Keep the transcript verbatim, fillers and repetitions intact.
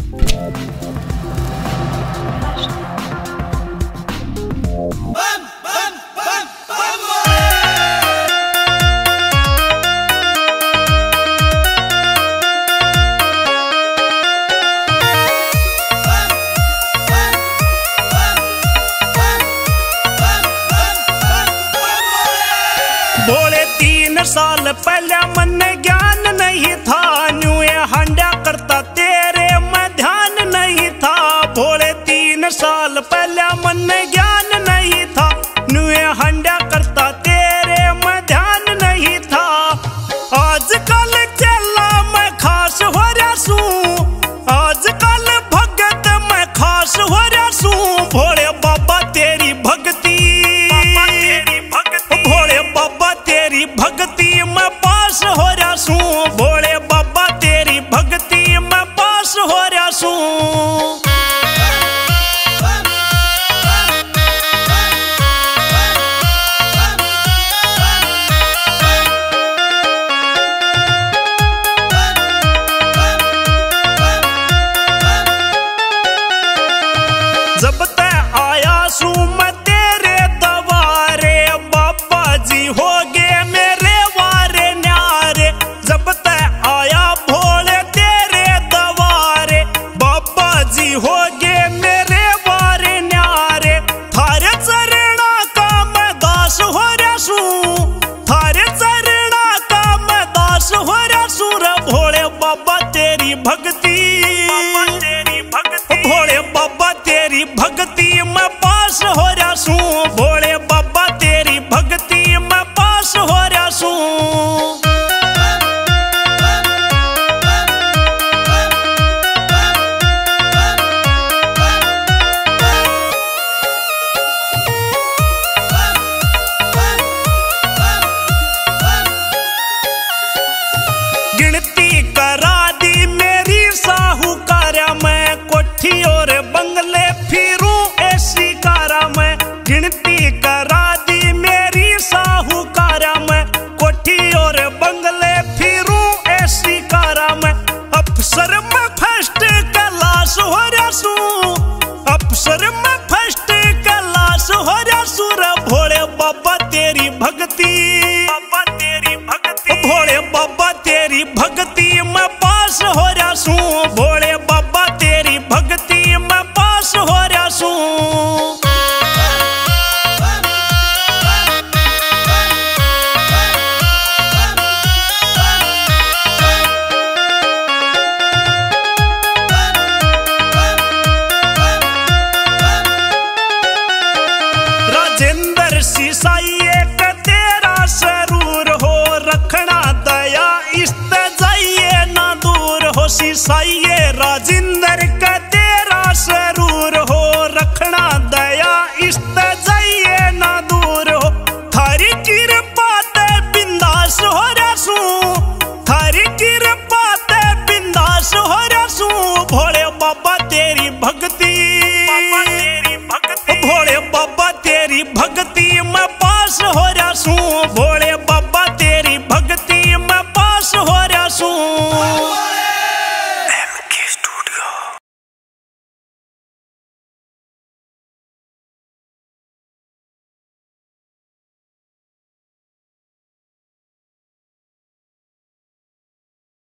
भोले तीन साल पहले मन ज्ञान नहीं था, न्यू ये हांडा करता तेरे में ध्यान नहीं था। भोले तीन साल पहले मन ज्ञान नहीं था, न्यू ये हांडा करता तेरे में ध्यान नहीं था। आजकल चला मैं खास हो रहा सू, आजकल भगत मैं खास हो रहा सू। भोले बाबा तेरी भक्ति, भोले बाबा तेरी भक्ति में पास हो रहा सू। भोले बाबा तेरी भक्ति में पास हो रहा सू। जब तक आया सू मैं तेरे दवारे, बाबा जी हो गए मेरे वारे न्यारे। जब तक आया भोले तेरे दवारे, बाबा जी हो गए मेरे वारे न्यारे। थारे चरणा का मैं दास हो रहा सू, थारे चरणा का मैं दास हो रहा सू। भोले बाबा तेरी भक्ति, भोले बाबा तेरी भक्ति में पास हो रहा सू। भोले बाबा तेरी भक्ति में पास हो रहा सू। गिनती करा दी मेरी साहूकारा, मैं कोठी और बंगले फिरूं ऐसी कारा। मैं गिनती करा दी मेरी साहूकारा, मैं कोठी और बंगले फिरूं ऐसी कारा। मैं अफसर में फर्स्ट क्लास हो रहा सू, अफसर में फर्स्ट क्लास हो रहा सू। भोले बाबा तेरी भक्ति, बाबा तेरी भक्ति, भोले बाबा तेरी भक्ति में पास हो रहा सू। भोले बाबा तेरी भक्ति में पास हो रहा सू। राजेंद्र सिसाई एक तेरा सरूर हो, रखना दया इस जाइए ना दूर हो। सिसाई राजेंद्र का तेरा सरूर हो, रखना दया इस जाइए ना दूर हो। थारी कृपा ते बिंदास हो रहा सू, थारी कृपा ते बिंदास हो रहा सू। भोले बाबा तेरी भक्ति,